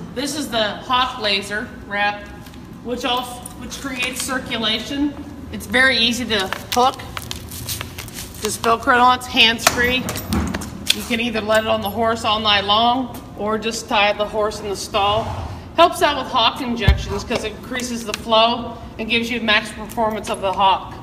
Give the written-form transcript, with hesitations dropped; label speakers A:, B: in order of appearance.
A: This is the Hock laser wrap, which creates circulation. It's very easy to hook. Just Velcro on, it's hands-free. You can either let it on the horse all night long or just tie the horse in the stall. Helps out with Hock injections because it increases the flow and gives you max performance of the Hock.